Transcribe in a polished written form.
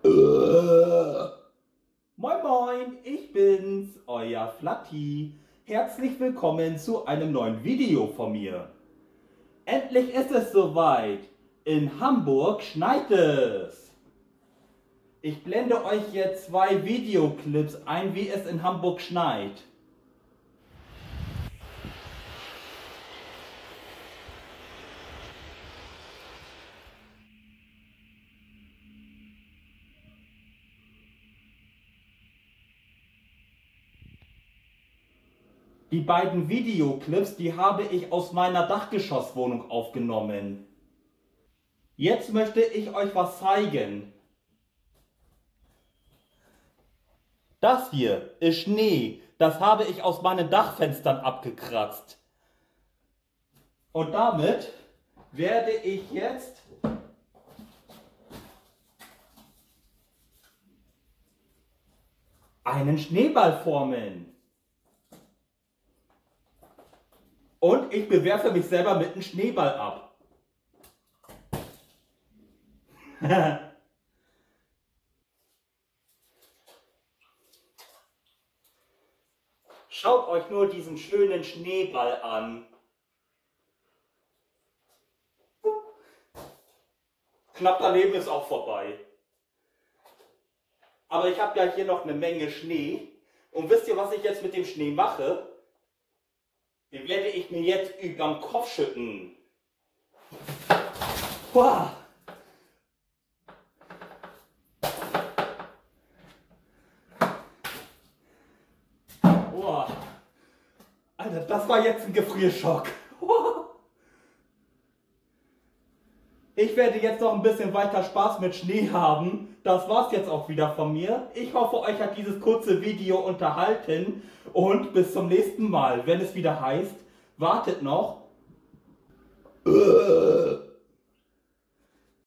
Moin moin, ich bin's, euer Flatti. Herzlich willkommen zu einem neuen Video von mir. Endlich ist es soweit. In Hamburg schneit es. Ich blende euch jetzt zwei Videoclips ein, wie es in Hamburg schneit. Die beiden Videoclips, die habe ich aus meiner Dachgeschosswohnung aufgenommen. Jetzt möchte ich euch was zeigen. Das hier ist Schnee. Das habe ich aus meinen Dachfenstern abgekratzt. Und damit werde ich jetzt einen Schneeball formen. Und ich bewerfe mich selber mit einem Schneeball ab. Schaut euch nur diesen schönen Schneeball an. Knapp daneben ist auch vorbei. Aber ich habe ja hier noch eine Menge Schnee. Und wisst ihr, was ich jetzt mit dem Schnee mache? Den werde ich mir jetzt überm Kopf schütten. Boah. Boah. Alter, das war jetzt ein Gefrierschock. Ich werde jetzt noch ein bisschen weiter Spaß mit Schnee haben. Das war's jetzt auch wieder von mir. Ich hoffe, euch hat dieses kurze Video unterhalten. Und bis zum nächsten Mal, wenn es wieder heißt, wartet noch,